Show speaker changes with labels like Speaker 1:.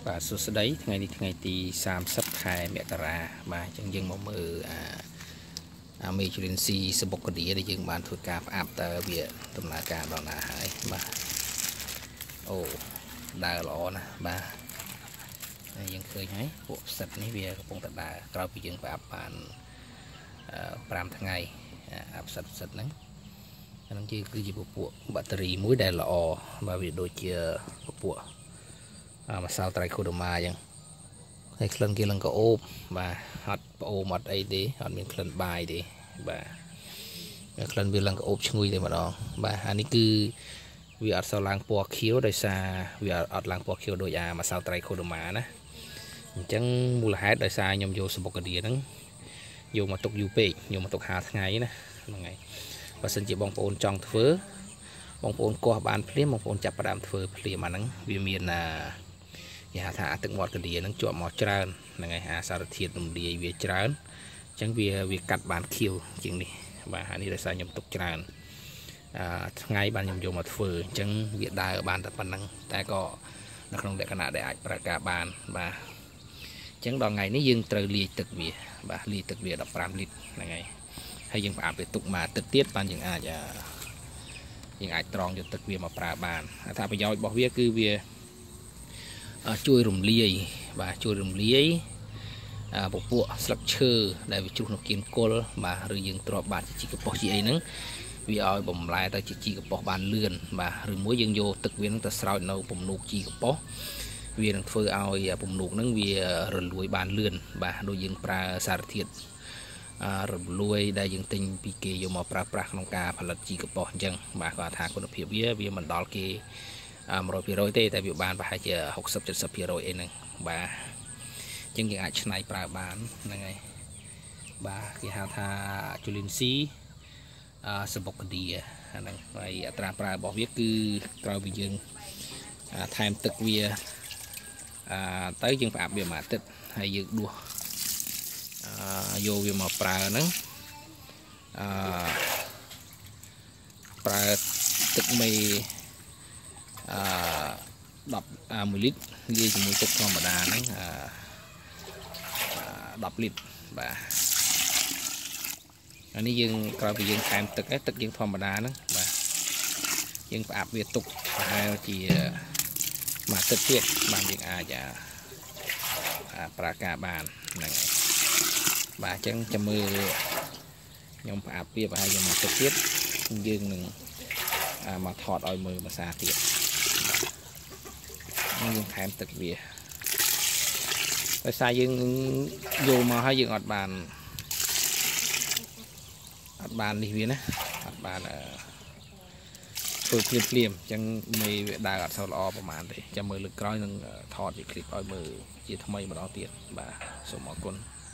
Speaker 1: បាទសួស្តីថ្ងៃនេះថ្ងៃទី30ខែមករាបាទអញ្ចឹងយើងមកមើលមេជូរិនស៊ីសបុកកាឌីដែលយើងបានធ្វើការផ្អាប់តើវាដំណើរការដល់ណាហើយបាទអូដើរល្អណាស់បាទយើងឃើញហើយពួកផ្សិតនេះវាកំពុងតែដើរក្រោយពីយើងផ្អាប់បាន5ថ្ងៃអាផ្សិតហ្នឹងអានឹងគឺជាពពួកបាក់តេរីមួយដែលល្អបាទវាដូចជាពពួកម្សៅត្រៃខូដូម៉ាអញ្ចឹងហើយក្លិនគេឡើងក៏អូបបាទអត់ប្អូមអត់អីទេអត់មានក្លិនបាយទេបាទក្លិនវាឡើងក៏អូបឈ្ងុយតែម្ដងបាទអានេះគឺវាអត់សូវឡើងពណ៌ខៀវដោយសារវាអត់ឡើងពណ៌ខៀវដូចអាម្សៅត្រៃខូដូម៉ាណាអញ្ចឹងមូលហេតុដោយសារខ្ញុំយកសបុកកាឌីហ្នឹងយកមកទុកយូរពេកយកមកទុក50ថ្ងៃណាហ្នឹងហើយបើសិនជាបងប្អូនចង់ធ្វើបងប្អូនគាស់បានភ្លាមបងប្អូនចាប់ផ្ដើមធ្វើភ្លាមអាហ្នឹងវាមានគេហៅថាទឹកមាត់កាឌីហ្នឹងជាប់មកច្រើនហ្នឹងហើយអាសារធាតុរំលាយវាច្រើនអញ្ចឹងវាកាត់បានខៀវជាងនេះបាទអានេះដោយសារខ្ញុំទុកច្រើនថ្ងៃបានខ្ញុំយកមកធ្វើអញ្ចឹងវាដើរបានតែប៉ុណ្ណឹងតែក៏នៅក្នុងលក្ខណៈដែលអាចប្រើការបានបាទអញ្ចឹងដល់ថ្ងៃនេះយើងត្រូវលាយទឹកវាបាទលាយទឹកវា15លីត្រហ្នឹងហើយយើងផ្អាប់វាទុកមួយអាទិត្យទៀតបានយើងអាចត្រងយកទឹកវាមកប្រើបានអត្ថប្រយោជន៍របស់វាគឺវាជួយរំលាយបាទជួយរំលាយពពួកស្លឹកឈើដែលវាជ្រុះនៅគៀនគល់បាទឬយើងទ្រាំបានជីកប៉ុស្តិ៍ជីអីហ្នឹងវាឲ្យបំលែទៅជីកប៉ុស្តិ៍បានលឿនបាទឬមួយយើងយកទឹកវាហ្នឹងទៅស្រោចនៅពំនូកជីកប៉ុស្តិ៍វានឹងធ្វើឲ្យពំនូកហ្នឹងវារលួយបានលឿនបាទដូចយើងប្រើសារធាតុរលួយដែលយើងទិញពីគេយកមកប្រើប្រាស់ក្នុងការផលិតជីកប៉ុស្តិ៍អញ្ចឹងបាទគាត់ថាគុណភាពវាមិនដល់គេ100%ទេតែវាបានប្រហែលជា60-70% អីហ្នឹងបាទអញ្ចឹងយើងអាចច្នៃប្រើបានហ្នឹងហើយបាទគេហៅថាជូលីនស៊ីសបុកកាឌីអាហ្នឹងហើយអត្រាប្រើរបស់វាគឺក្រោយពីយើងថែមទឹកវាទៅយើងផ្អាប់វាមួយអាទិត្យហើយយើងដួសយកវាមកប្រើហ្នឹងប្រើទឹកមេ1លីត្រលាយជាមួយទឹកធម្មតាហ្នឹង10លីត្របាទអានេះយើងក្រោយពីយើងថែមទឹកយើងធម្មតាហ្នឹងបាទយើងផ្អាប់វាទុកប្រហែលជាមួយអាទិត្យទៀតបានយើងអាចប្រើការបានហ្នឹងហើយបាទអញ្ចឹងចាំមើលខ្ញុំផ្អាប់វាប្រហែលជាមួយអាទិត្យទៀតយើងនឹងមកថតឲ្យមើលភាសាទៀតយើងថែមទឹកវាដោយសារយើងយកមកហើយយើងអត់បាននេះវាណាអត់បានធ្វើភ្លាមអញ្ចឹងមេវាដើរអត់សូវល្អប្រហែលទេចាំមើលលើកក្រោយនឹងថតជាคลิปឲ្យមើលជាថ្មីម្ដងទៀតបាទសូមអរគុណ